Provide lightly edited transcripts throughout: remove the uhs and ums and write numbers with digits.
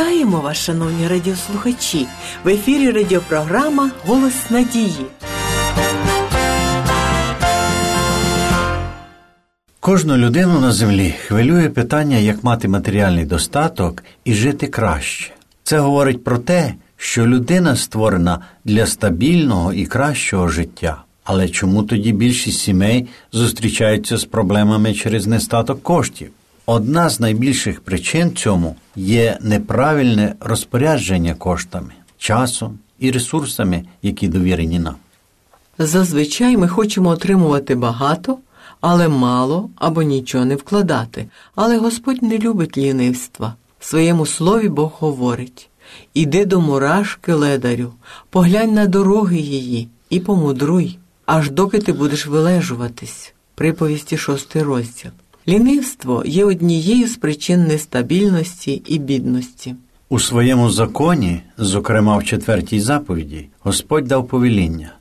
Вітаємо вас, шановні радіослухачі! В ефірі радіопрограма «Голос надії». Кожну людину на землі хвилює питання, як мати матеріальний достаток і жити краще. Це говорить про те, що людина створена для стабільного і кращого життя. Але чому тоді більшість сімей зустрічаються з проблемами через нестаток коштів? Одна з найбільших причин цьому є неправильне розпорядження коштами, часом і ресурсами, які довірені нам. Зазвичай ми хочемо отримувати багато, але мало або нічого не вкладати. Але Господь не любить лінивства. В своєму слові Бог говорить: «Іди до мурашки, ледарю, поглянь на дороги її і помудруй, аж доки ти будеш вилежуватись». Приповісті 6 розділ. Лінивство є однією з причин нестабільності і бідності. У своєму законі, зокрема в 4-й заповіді, Господь дав повеління: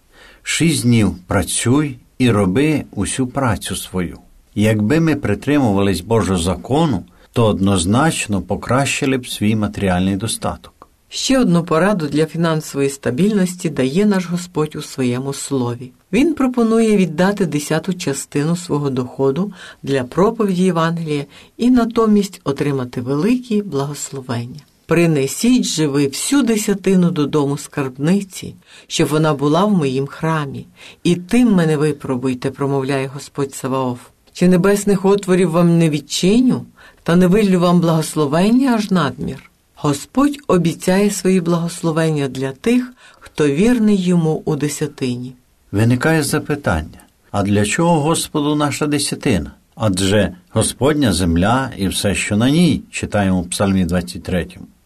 6 днів працюй і роби усю працю свою. Якби ми притримувались Божого закону, то однозначно покращили б свій матеріальний достаток. Ще одну пораду для фінансової стабільності дає наш Господь у своєму слові. Він пропонує віддати 10-ту частину свого доходу для проповіді Євангелія і натомість отримати великі благословення. «Принесіть же ви всю десятину додому скарбниці, щоб вона була в моїм храмі, і тим мене випробуйте», промовляє Господь Саваоф. «Чи небесних отворів вам не відчиню, та не виллю вам благословення аж надмір?» Господь обіцяє свої благословення для тих, хто вірний йому у десятині. Виникає запитання: а для чого Господу наша десятина? Адже Господня земля і все, що на ній, читаємо в Псалмі 23.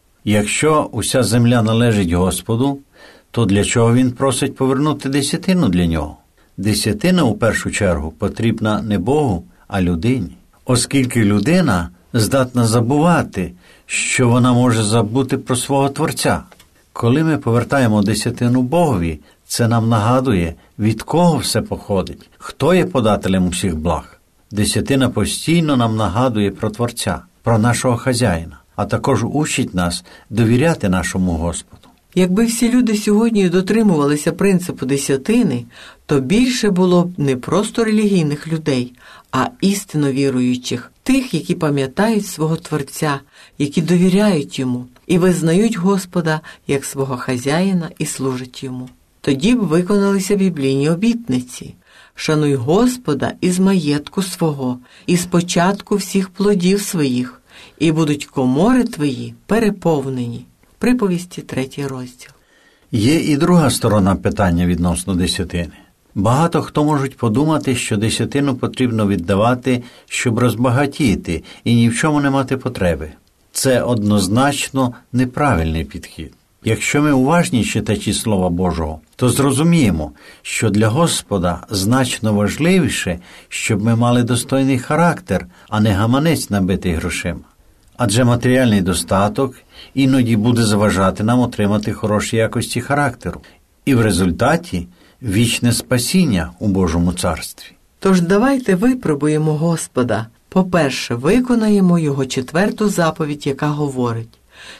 Якщо уся земля належить Господу, то для чого Він просить повернути десятину для нього? Десятина, у першу чергу, потрібна не Богу, а людині. Оскільки людина здатна забувати, що вона може забути про свого Творця. Коли ми повертаємо десятину Богові, це нам нагадує, від кого все походить, хто є подателем усіх благ. Десятина постійно нам нагадує про Творця, про нашого хазяїна, а також учить нас довіряти нашому Господу. Якби всі люди сьогодні дотримувалися принципу десятини, то більше було б не просто релігійних людей, а істинно віруючих, тих, які пам'ятають свого Творця, які довіряють йому і визнають Господа як свого хазяїна і служать йому. Тоді б виконалися біблійні обітниці: «Шануй Господа із маєтку свого, і з початку всіх плодів своїх, і будуть комори твої переповнені». Приповісті 3 розділ. Є і друга сторона питання відносно десятини. Багато хто можуть подумати, що десятину потрібно віддавати, щоб розбагатіти і ні в чому не мати потреби. Це однозначно неправильний підхід. Якщо ми уважні читачі Слова Божого, то зрозуміємо, що для Господа значно важливіше, щоб ми мали достойний характер, а не гаманець, набитий грошима. Адже матеріальний достаток іноді буде заважати нам отримати хороші якості характеру. І в результаті вічне спасіння у Божому царстві. Тож давайте випробуємо Господа. По-перше, виконаємо Його 4-ту заповідь, яка говорить: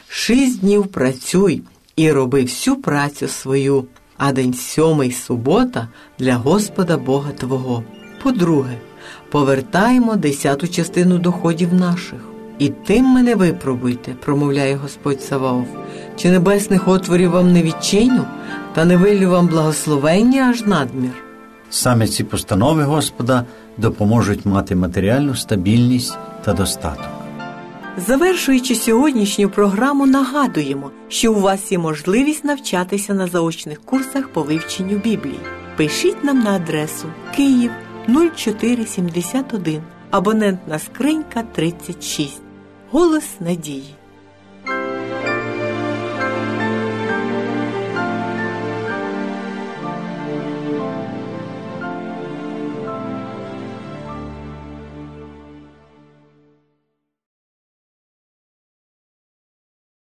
6 днів працюй і роби всю працю свою, а день 7 субота для Господа Бога твого. По-друге, повертаємо 10-ту частину доходів наших. «І тим мене випробуйте», промовляє Господь Саваоф. «Чи небесних отворів вам не відчиню, та не виллю вам благословення аж надмір?» Саме ці постанови Господа допоможуть мати матеріальну стабільність та достаток. Завершуючи сьогоднішню програму, нагадуємо, що у вас є можливість навчатися на заочних курсах по вивченню Біблії. Пишіть нам на адресу: Київ, 0471, абонентна скринька 36. Голос надії.